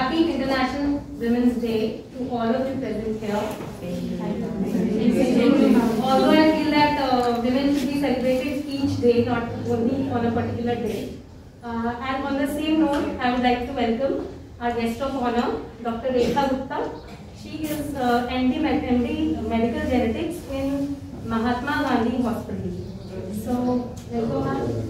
Happy International Women's Day to all of you present here. Although I feel that women should be celebrated each day, not only on a particular day. And on the same note, I would like to welcome our guest of honor, Dr. Rekha Gupta. She is MD Medical Genetics in Mahatma Gandhi Hospital. So, welcome.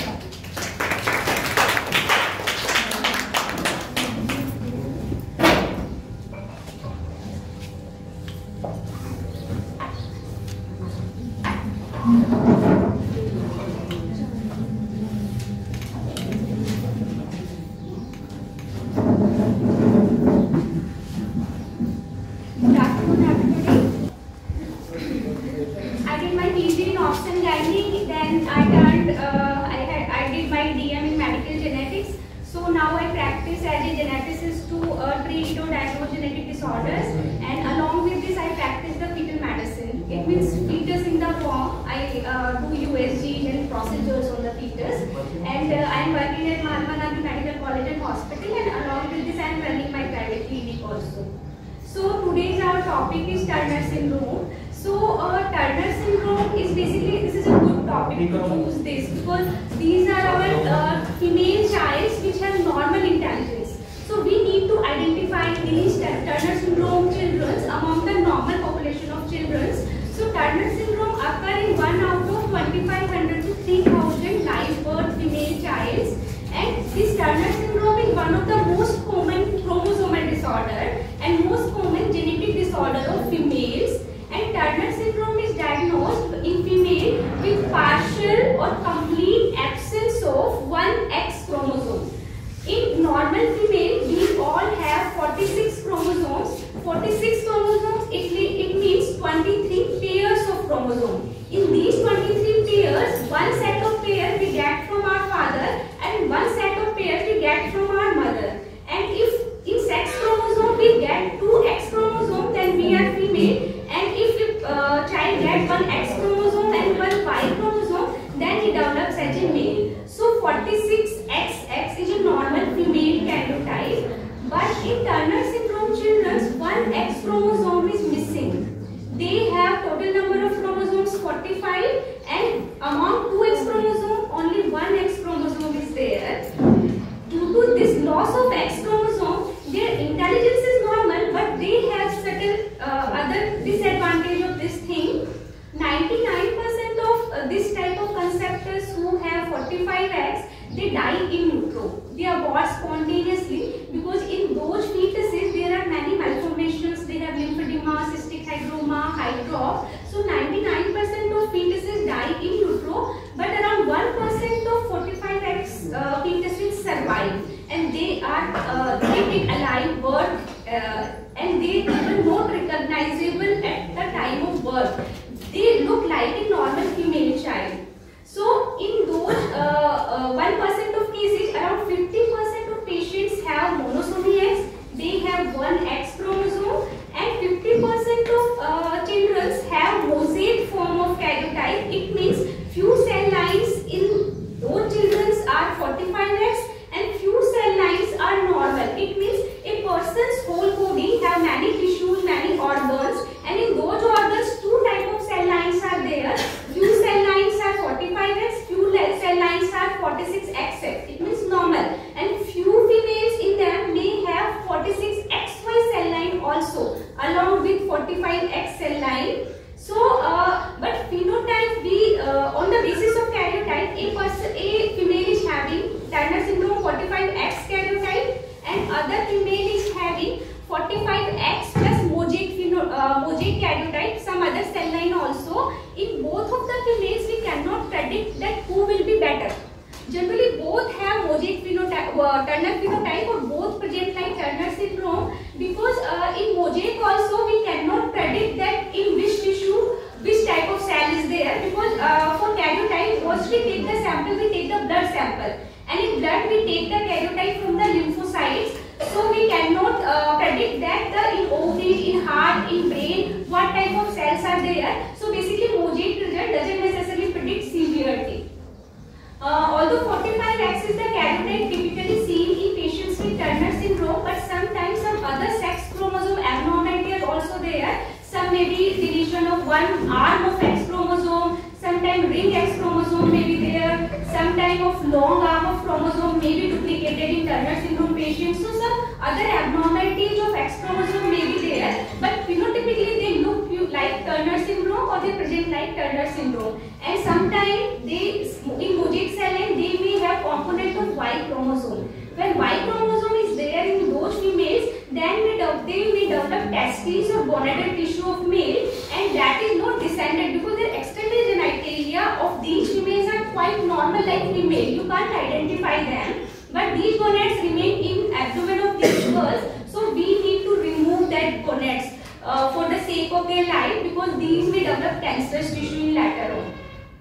Topic is Turner syndrome. So Turner syndrome is basically, this is a good topic to choose this because these are our female childs which have normal intelligence. So we need to identify these Turner syndrome children among the normal population of children. So Turner syndrome occur in 1 out of 2500 to 3000 live birth female childs, and this Turner syndrome is one of the most common chromosomal disorder and most common genetic disorder of females, and Turner syndrome is diagnosed in female with partial or complete absence of one X chromosome. In normal female, we all have 46 chromosomes. 46 chromosomes, it means 23 pairs of chromosomes. In these 23 pairs, one set of pairs we get from our father and one set of pairs we get from our mother. And if in sex chromosome we get 2 X chromosomes, then we are female. And if child gets 1 X chromosome and 1 Y chromosome, then he develops as a male. So 46XX is a normal female karyotype. But in Turner syndrome children, 1 X chromosome is missing. They have total number of chromosomes 45, and among 2 X chromosome, only 1 X chromosome is there. Due to this loss of X chromosome, their intelligence is normal, but they have certain other disadvantage of this thing. 99% of this type of conceptors who have 45X, they die in utero. They are born spontaneously because in those fetuses there are many malformations. They have lymphedema, cystic hygroma, hydrop. So 99% of fetuses die in utero, but around 1% of 45X fetuses survive, and they are kept alive birth, and they are not recognizable at the time of birth. They look like a normal female child. So in those 1% of cases, around 50% of patients have monosomy X. They have 1 X chromosome, and 50% of children have mosaic form of karyotype. It means few cell lines in those children are 45X and few cell lines are normal. It means a person's whole body have many tissues, many organs, and in those organs 2 types of cell lines are there. Few cell lines are 45X, few cell lines are 46XX. It means normal, and few females in them may have 46XY cell line also along with 45X cell line. So, but phenotype, we on the basis of karyotype, a female is having Turner syndrome 45X karyotype, and other female is having 45X plus mosaic karyotype, some other cell line also. In both of the females, we cannot predict that who will be better. Generally, both have mosaic phenotype, Turner phenotype, or both present like Turner syndrome, because in mosaic also we cannot predict that in which tissue which type of cell is there, because for karyotype, once we take the sample, we take the blood sample, and in blood we take the karyotype from the lymphocytes. So we cannot predict that in ovaries, in heart, in brain, what type of cells are there. So basically, mosaic result doesn't necessarily predict severity. Although 45X is the karyotype typically seen in patients with Turner syndrome, but some some may be deletion of one arm of X chromosome, sometime ring X chromosome may be there, some type of long arm of chromosome may be duplicated in Turner syndrome patients. So some other abnormalities of X chromosome may be there, but phenotypically they look like Turner syndrome or they present like Turner syndrome. And sometimes they, in mosaic cell line, they may have component of Y chromosome. When Y chromosome is there in those females, then they may develop testes or gonadal tissue of male, and that is not descended because the external genitalia of these females are quite normal like female. You can't identify them, but these gonads remain in abdomen of these girls. So we need to remove that gonads for the sake of their life, because these may develop cancerous tissue in later on.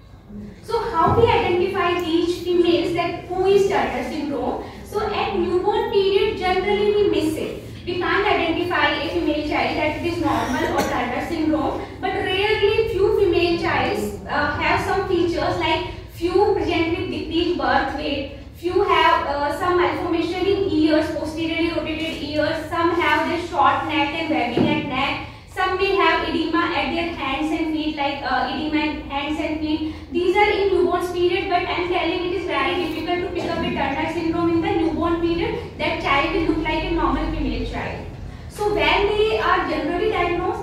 So how we identify these females, that who is Turner syndrome? So at newborn period generally we miss it. We can't identify a female child that it is normal or Turner syndrome, but rarely few female childs have some features, like few present with decreased birth weight, few have some malformation in ears, posteriorly rotated ears, some have their short neck and webbing at neck, some may have edema at their hands and feet, like edema at hands and feet. These are in newborn period, but I am telling it is very difficult to pick up a Turner syndrome in the newborn period. That child will look like a normal female child. So when they are generally diagnosed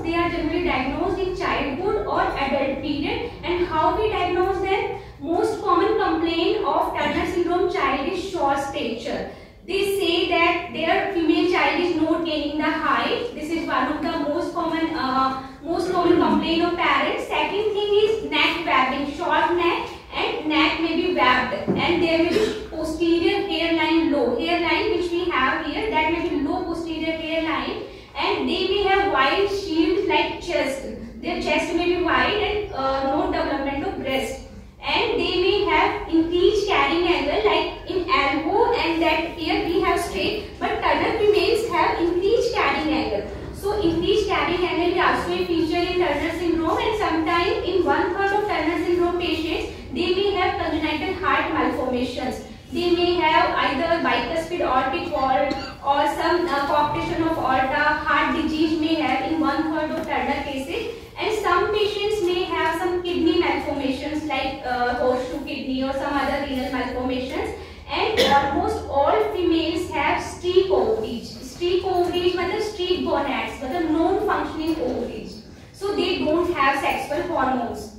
in childhood or adult period. And how we diagnose them? Most common complaint of Turner syndrome child is short stature. They say that their female child is not gaining the height. This is one of the most common complaint of parents. Second thing is neck webbing, short neck and neck may be webbed, and there may be posterior hairline low. Hairline which we have here, that may be low posterior hairline, and they may have wide shield like chest. Their chest may be wide and no development of breast. And they may have increased carrying angle like in elbow, and that here we have straight, but Turner females have increased carrying angle. So increased carrying angle is also a feature in Turner syndrome, and sometimes in 1/3 of Turner syndrome patients they may have congenital heart malformations. They may have either bicuspid aortic valve or some coarctation of aorta. Heart disease may have in 1/3 of Turner cases. And some patients may have some kidney malformations like horseshoe kidney or some other renal malformations. And almost all females have streak ovaries. Streak ovaries means streak gonads, means non-functioning ovaries. So they don't have sexual hormones.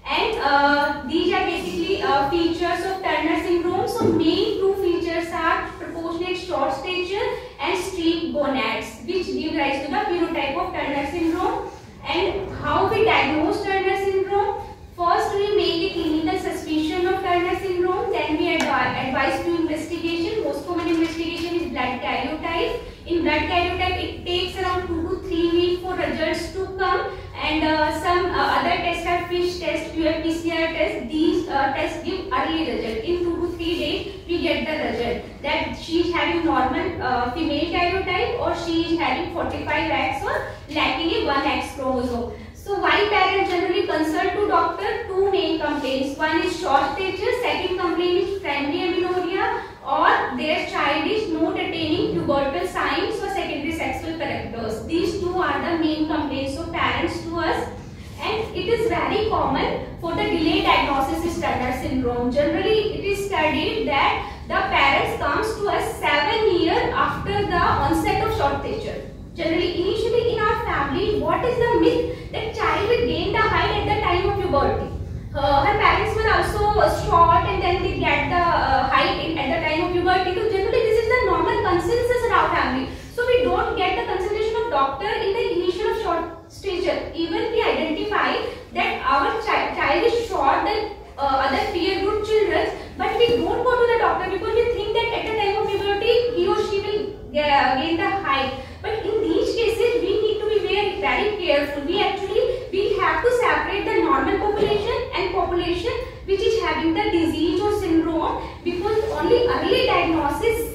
And these are basically features of Turner syndrome. So main two features are proportionate short stature and streak gonads, which give rise to the phenotype of Turner syndrome. And how we diagnose Turner syndrome? First, we make a clinical suspicion of Turner syndrome. Then we advise to investigation. Most common investigation is blood karyotype. In blood karyotype, it takes around 2 to 3 weeks for results to come. And some other tests are FISH test, PCR test. These tests give early result. In 2 to 3 days, we get the result that she is having normal female karyotype, or she is having 45X or lacking a 1X chromosome. So why parents generally consult to doctor? Two main complaints. One is short stature. Second complaint is primary amenorrhea, or their child is not attaining pubertal signs or secondary sexual characters. These two are the main complaints of parents to us. And it is very common for the delayed diagnosis is Turner syndrome. Generally, it is studied that the parents comes to us 7 years after the onset of short stature. Generally, initially in our family, what is the myth that child will gain the height at the time of puberty? Her parents were also short, and then they get the height at the time of puberty. So generally, this is the normal consensus in our family. So we don't get the consultation of doctor in the initial of short stature. Even we identify that our child is short than other peer group children, but we don't go to the doctor because we think that at the time of puberty he or she will gain the height. But in these cases, we need to be very careful. We have to separate the normal population and population which is having the disease or syndrome, because only early diagnosis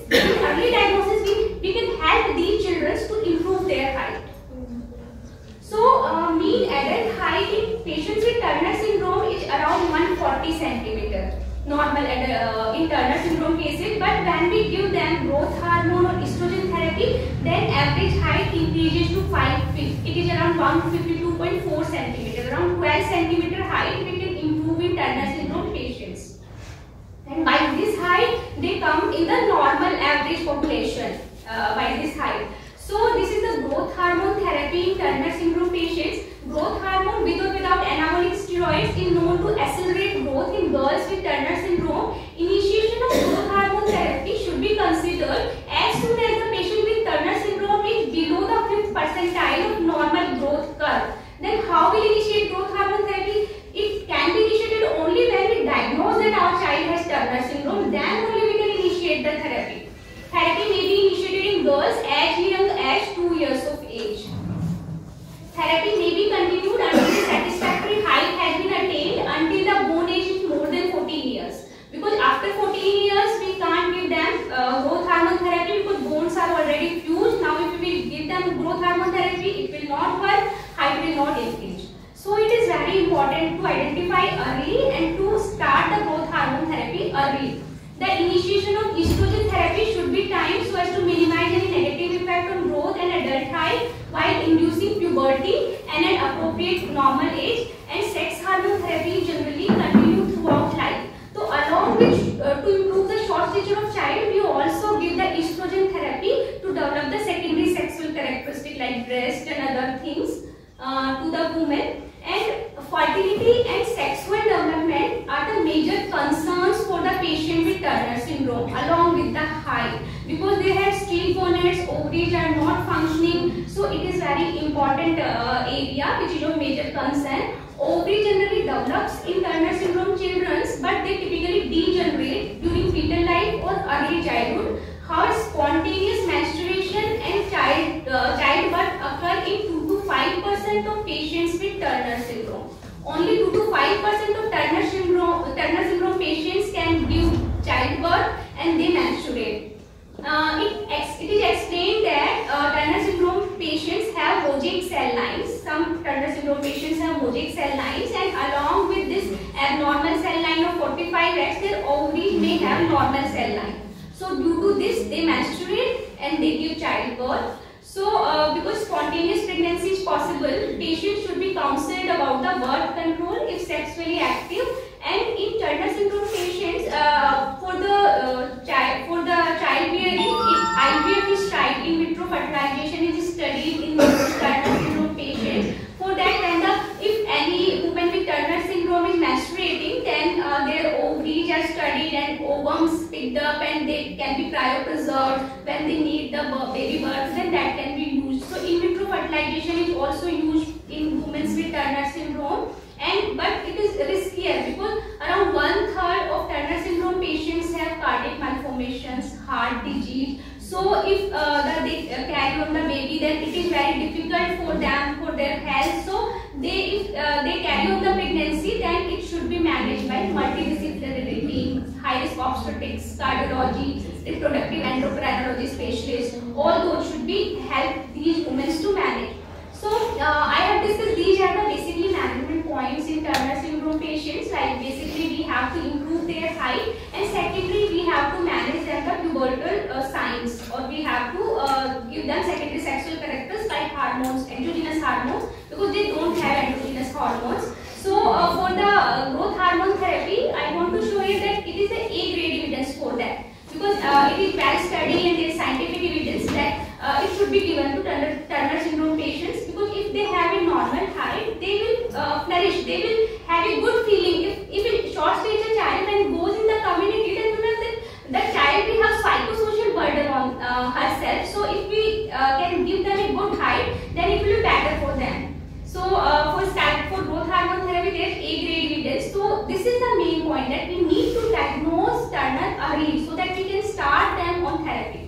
we can help these children to improve their height. So mean adult height in patients with Turner syndrome is around 140 cm. normal in Turner syndrome cases. But when we give them growth hormone or estrogen therapy, then average height increases to 5 feet. It is around 152.4 centimeter. Around 12 centimeter height we can improve in Turner syndrome patients. And by this height, they come in the normal average population by this height. So this is the growth hormone therapy in Turner syndrome patients. Growth hormone with or without anabolic steroids is known to accelerate growth in girls with Turner syndrome. Initiation of growth hormone therapy should be considered as soon as the patient with Turner syndrome is below the 5th percentile of normal growth curve. Then how will initiate growth hormone therapy? It can be initiated only when we diagnose that our child has Turner syndrome. Then only we can initiate the therapy. Therapy may be initiated in girls as young as 2 years of age. Therapy may be continued until the satisfactory height has been attained until the bone age is more than 14 years. Because after 14 years we can't give them growth hormone therapy because bones are already fused. Now if we give them growth hormone therapy, it will not work, height will not increase. So it is very important to identify early and to start the growth hormone therapy early. The initiation of estrogen therapy should be timed so as to minimize any negative effect on growth and adult height while inducing puberty and an appropriate normal age, and sex hormone therapy generally continue throughout life. So along with to improve the short stature of child, we also give the estrogen therapy to develop the secondary sexual characteristic like breast and other things to the woman. And fertility and sexual development are the major concerns for the patient with Turner syndrome along with the height, because they have still gonets, ovaries are not functioning. So it is very important area which is of major concern. Ovary generally develops in Turner syndrome children, but they typically degenerate during fetal life or early childhood. However, spontaneous menstruation and childbirth occur in 2 to 5% of patients with Turner syndrome. Only 2 to 5% of Turner syndrome patients can give childbirth and they menstruate. It is explained that Turner syndrome patients have mosaic cell lines. Some Turner syndrome patients have mosaic cell lines, and along with this abnormal cell line of 45X, their ovaries may have normal cell line. So due to this, they menstruate and they give childbirth. So because spontaneous pregnancy is possible, patients should be counseled about the birth control if sexually active. And in Turner syndrome patients, for the childbearing, IVF is tried. In vitro fertilization is studied in Turner syndrome patients. For that, if any woman with Turner syndrome is menstruating, then their ovaries are studied and ovums picked up and they can be cryopreserved when they need the baby birth, then that can be used. So in vitro fertilization is also used in women with Turner syndrome, but it is riskier because around 1/3 of Turner syndrome patients have cardiac malformations, heart disease. So if they carry on the baby, then it is very difficult for them, for their health. So if they carry on the pregnancy, then it should be managed by multidisciplinary team, high-risk obstetrics, cardiology, reproductive endocrinology specialists. All those should be help these women to manage. So I have discussed these are the basically management points in Turner syndrome patients. Like basically we have to improve their height, and secondly we have to manage them the pubertal signs, or we have to give them secondary sexual characters like hormones, endogenous hormones, because they don't have endogenous hormones. So for the growth hormone therapy, I want to show you that it is the A-grade evidence for that, because it is well studied and there is scientific evidence that it should be given to Turner syndrome patients, because if they have a normal height, they will flourish, they will have a good feeling. If a short stature child and goes in the community, then the child will have psychosocial burden on herself. So if we can give them a good height, then it will be better for them. So for growth hormone therapy, there is A-grade evidence. So this is the main point, that we need to diagnose Turner early so that we can start them on therapy.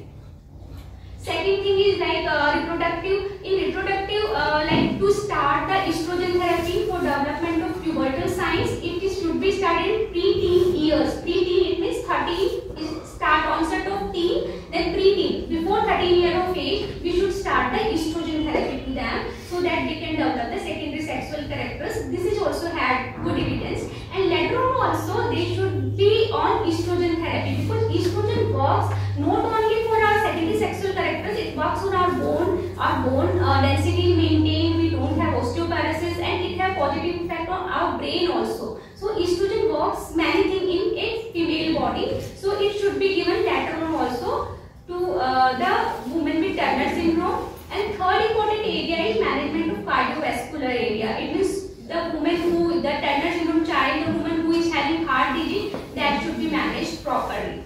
Second thing is like reproductive. In reproductive, like to start the estrogen therapy for development of pubertal signs, it should be started in pre-teen years. Pre-teen, it means 13 is start onset of teen, then pre-teen. Before 13 years of age, we should start the estrogen therapy to them so that they can develop the secondary sexual characters. This is also had good evidence. And later on also, they should be on estrogen therapy, because estrogen works not only for our secondary sexual characters, it works on our bone density maintained, we don't have osteoporosis, and it have positive effect on our brain also. So estrogen works many things in a female body, so it should be given later on also to the women with Turner syndrome. And third important area is management of cardiovascular area. It means the woman who, the Turner syndrome child, the woman who is having heart disease, that should be managed properly.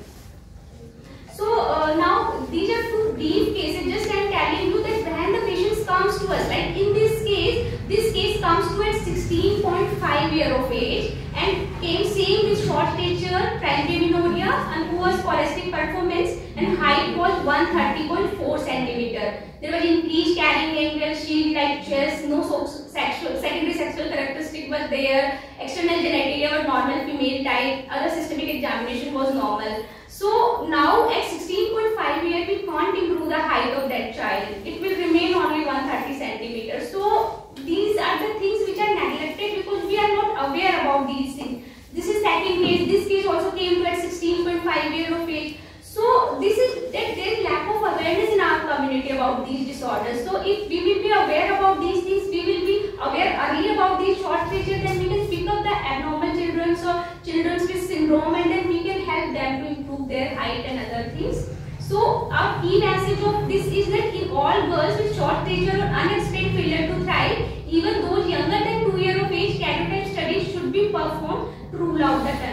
So now these are two brief cases. Just I am telling you that when the patient comes to us, like in this case comes to at 16.5 year of age and came same with short stature, trichomoniasia, and who was scholastic performance, and height was 130.4 centimeter. There was increased carrying angle, shield like chest, no secondary sexual characteristic was there, external genitalia was normal female type, other systemic examination was normal. So now at 16.5 years we can't improve the height of that child. It will remain only 130 centimeters. So these are the things which are neglected because we are not aware about these things. This is second case. This case also came to at 16.5 years of age. So this is that there is lack of awareness in our community about these disorders. So if we will be aware about these things, we will be aware early about these short stature, then we can pick up the abnormal children or children with syndrome, and then we can help them to improve their height and other things. So our key message of this is that in all girls with short stature or unexplained failure to thrive, even those younger than 2 years of age, karyotype studies should be performed to rule out the